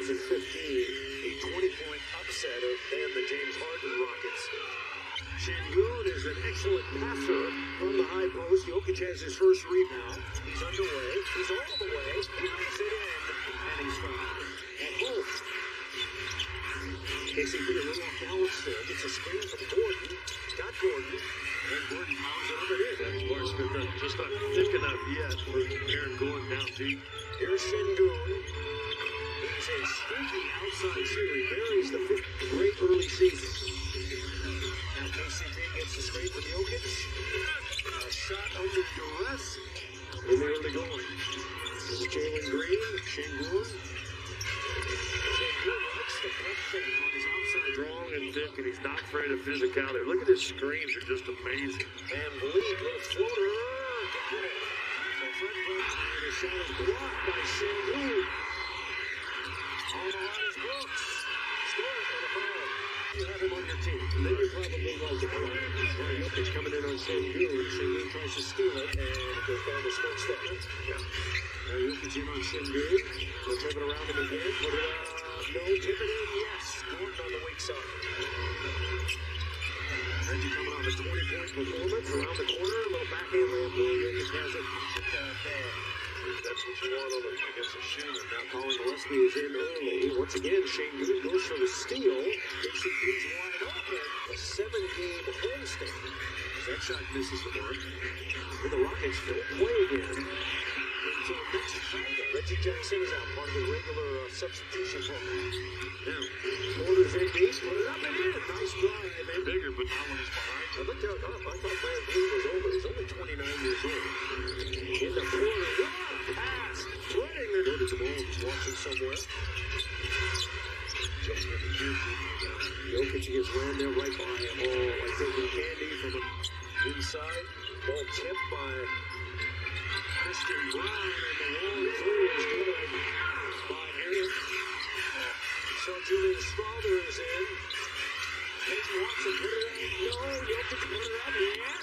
2015, a 20-point upset than the James Harden Rockets. Şengün is an excellent passer from the high post. Jokic has his first rebound. He's underway. He's all the way. He makes it in, and he's fouled at home. KCP a little off balance there. Gets a screen from Gordon. Got Gordon. And Gordon pounds it over in. That's Barnes just not thick enough yet for Aaron going down deep. Here's Şengün. He's a streaky outside shooter. He buries the fifth great early season. Now KCP gets the screen from Jokic. A shot under duress in the early going. This is Jalen Green. Şengün. Şengün likes the pump fake on his outside. Strong and thick, and he's not afraid of physicality. Look at his screens; they're just amazing. And Bleak with a floater. Got it. So Fred VanVleet, the shot is blocked by Şengün. On the line is Brooks. Score it for the foul. You have him on your team. Then you probably welcome him. Jokic coming in on Şengün. Şengün tries to steal it, and it goes down to Smoke Stepper. Now Jokic in on Şengün. They'll tip it around him again. Put it up. No, tip it in. Yes. Gordon on the weak side. Reggie coming on a 20-point performance. Around the corner. A little backhand layup. Jokic has it. That's what you want against a shooter. Now Colin Gillespie is in early. Once again, Şengün goes for the steal. KCP's wide open. A 7-game homestand. That shot misses the mark. And the Rockets don't play again until next Friday. Reggie Jackson is out, part of the regular substitution program. Now, Porter's in deep. Put it up and in. Nice drive. And Bigger, but not when he's behind. I looked out up. I thought VanVleet was older. He's only 29 years old. Into Porter. Pass. Running there. Go to the ball. He's watching somewhere. Jokic gets ran there right by him. Oh, like taking candy from him inside. Ball tipped by Christian Brown. And the long three is good by Eric. So Julian Strawther is in. Peyton wants to put it up. No, Jokic put it up. Yeah.